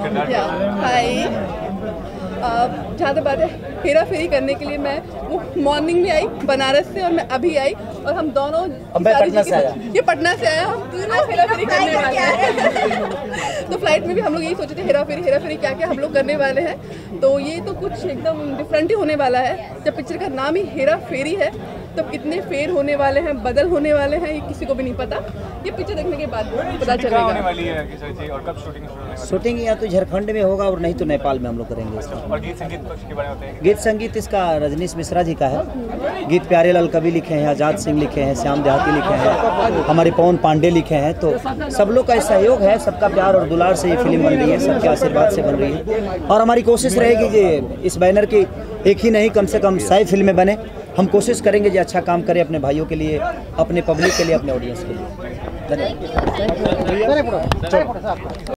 हाय, जहाँ तक बात है हेरा फेरी करने के लिए मैं वो मॉर्निंग में आई बनारस से और मैं अभी आई और हम दोनों पटना से आया। ये पटना से आया, हम तीनों हेरा फेरी करने वाले हैं। तो फ्लाइट में भी हम लोग यही सोचे थे हेरा फेरी क्या क्या हम लोग करने वाले हैं। तो ये तो कुछ एकदम डिफरेंट ही होने वाला है। जब पिक्चर का नाम ही हेरा फेरी है तब कितने फेर होने वाले हैं, बदल होने वाले हैं, ये किसी को भी नहीं पता। ये पिक्चर देखने के बाद पता चलेगा। होने वाली है और कब शूटिंग शूटिंग या तो झारखंड में होगा और नहीं तो नेपाल में हम लोग करेंगे इसका। और गीत संगीत के बारे में बताइए। गीत संगीत इसका रजनीश मिश्रा जी का है। गीत प्यारे लाल कवि लिखे हैं, आजाद सिंह लिखे हैं, श्याम देहाती लिखे हैं, हमारे पवन पांडे लिखे हैं। तो सब लोग का सहयोग है, सबका प्यार और दुलार से ये फिल्म बन रही है, सबके आशीर्वाद से बन रही है। और हमारी कोशिश रहेगी कि इस बैनर की एक ही नहीं कम से कम 100 फिल्में बने। हम कोशिश करेंगे जो अच्छा काम करें अपने भाइयों के लिए, अपने पब्लिक के लिए, अपने ऑडियंस के लिए। धन्यवाद।